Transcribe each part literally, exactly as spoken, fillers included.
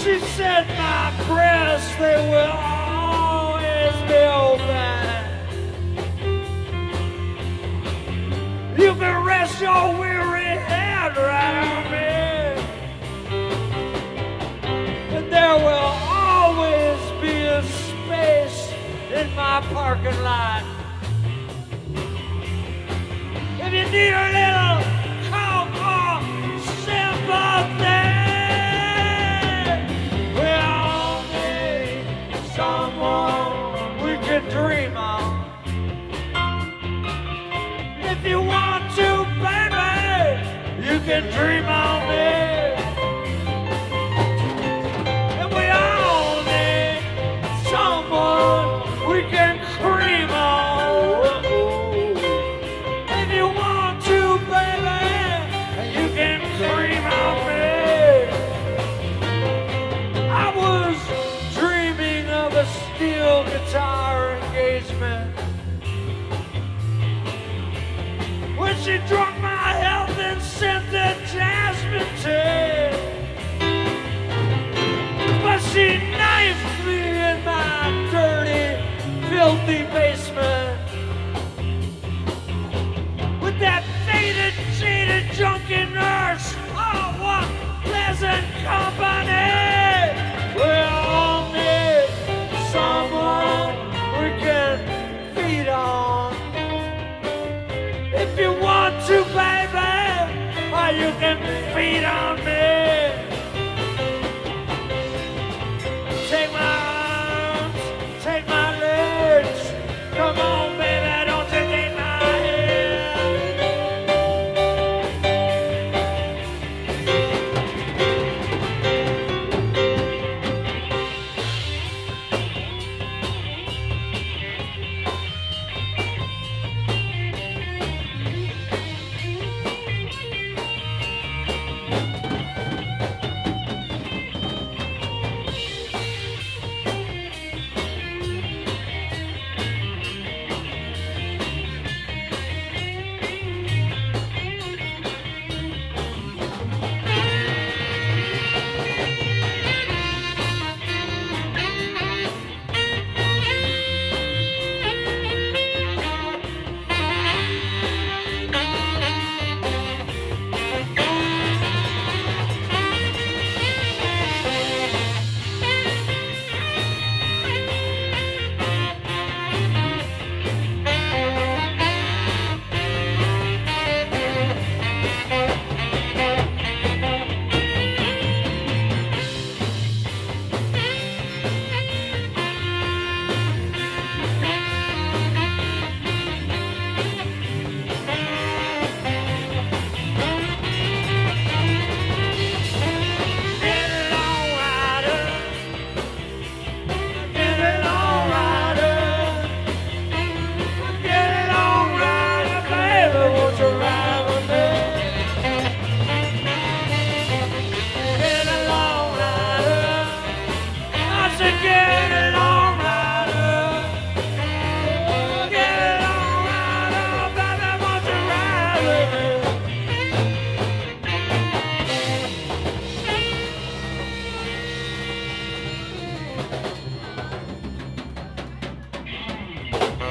She said my breasts, they will always be open. You can rest your weary head right on me. And there will always be a space in my parking lot. If you need a little call for sympathy, we all need someone we can dream of. If you want to, baby, you can dream on me. And we all need someone we can cream on. If you want to, baby, you can cream on me. I was dreaming of a steel guitar engagement when she drunk my health and scented jasmine tea. But she knifed me in my dirty, filthy basement with that faded, jaded, junkie nurse. Oh, what pleasant company! We all need someone we can feed on. If you want to, baby, or you can feed on me. Take my arms, take my legs. Come on, baby, don't you take my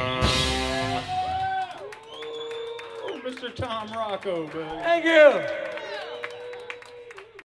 Rocko, baby. Thank you.